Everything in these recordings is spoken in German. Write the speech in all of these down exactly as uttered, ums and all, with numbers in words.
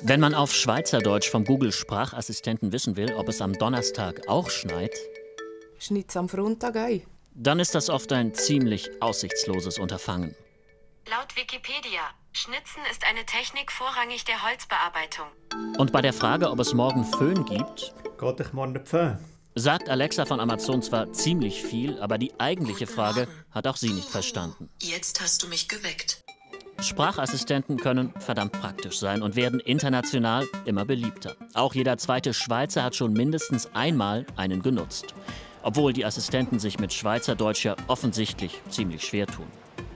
Wenn man auf Schweizerdeutsch vom Google-Sprachassistenten wissen will, ob es am Donnerstag auch schneit, Schneit's am Freitag auch? dann ist das oft ein ziemlich aussichtsloses Unterfangen. Laut Wikipedia, Schnitzen ist eine Technik vorrangig der Holzbearbeitung. Und bei der Frage, ob es morgen Föhn gibt, Geht dich morgen nicht Föhn? sagt Alexa von Amazon zwar ziemlich viel, aber die eigentliche Frage hat auch sie nicht verstanden. Jetzt hast du mich geweckt. Sprachassistenten können verdammt praktisch sein und werden international immer beliebter. Auch jeder zweite Schweizer hat schon mindestens einmal einen genutzt. Obwohl die Assistenten sich mit Schweizerdeutsch ja offensichtlich ziemlich schwer tun.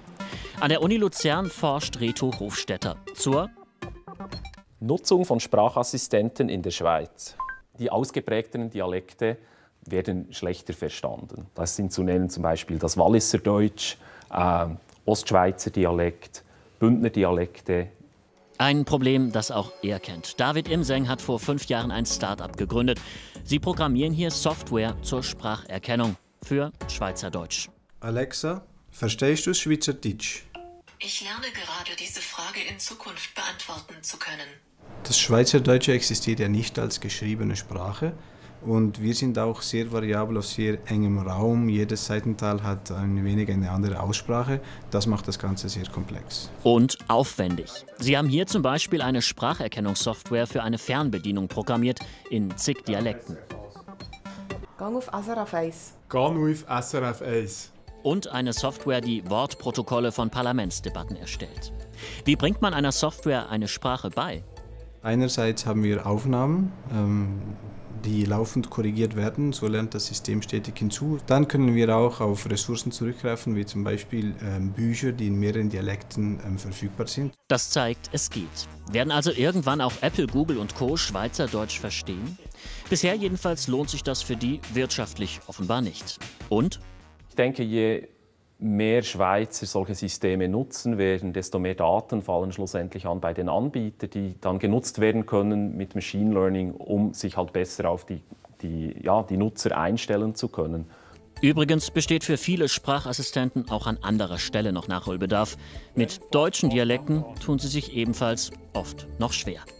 An der Uni Luzern forscht Reto Hofstetter zur Nutzung von Sprachassistenten in der Schweiz. Die ausgeprägteren Dialekte werden schlechter verstanden. Das sind zu nennen zum Beispiel das Walliser Deutsch, äh, Ostschweizer Dialekt, Bündner Dialekte. Ein Problem, das auch er kennt. David Imseng hat vor fünf Jahren ein Start-up gegründet. Sie programmieren hier Software zur Spracherkennung für Schweizerdeutsch. Alexa, verstehst du Schweizerdeutsch? Ich lerne gerade, diese Frage in Zukunft beantworten zu können. Das Schweizerdeutsche existiert ja nicht als geschriebene Sprache und wir sind auch sehr variabel auf sehr engem Raum. Jedes Seitental hat ein wenig eine andere Aussprache. Das macht das Ganze sehr komplex. Und aufwendig. Sie haben hier zum Beispiel eine Spracherkennungssoftware für eine Fernbedienung programmiert in zig Dialekten. Gang auf S R F eins. Geh auf S R F eins. Und eine Software, die Wortprotokolle von Parlamentsdebatten erstellt. Wie bringt man einer Software eine Sprache bei? Einerseits haben wir Aufnahmen, ähm, die laufend korrigiert werden, so lernt das System stetig hinzu. Dann können wir auch auf Ressourcen zurückgreifen, wie zum Beispiel ähm, Bücher, die in mehreren Dialekten ähm, verfügbar sind. Das zeigt, es geht. Werden also irgendwann auch Apple, Google und Co. Schweizerdeutsch verstehen? Bisher jedenfalls lohnt sich das für die wirtschaftlich offenbar nicht. Und? Ich denke, je mehr Schweizer solche Systeme nutzen werden, desto mehr Daten fallen schlussendlich an bei den Anbietern, die dann genutzt werden können mit Machine Learning, um sich halt besser auf die, die, ja, die Nutzer einstellen zu können. Übrigens besteht für viele Sprachassistenten auch an anderer Stelle noch Nachholbedarf. Mit deutschen Dialekten tun sie sich ebenfalls oft noch schwer.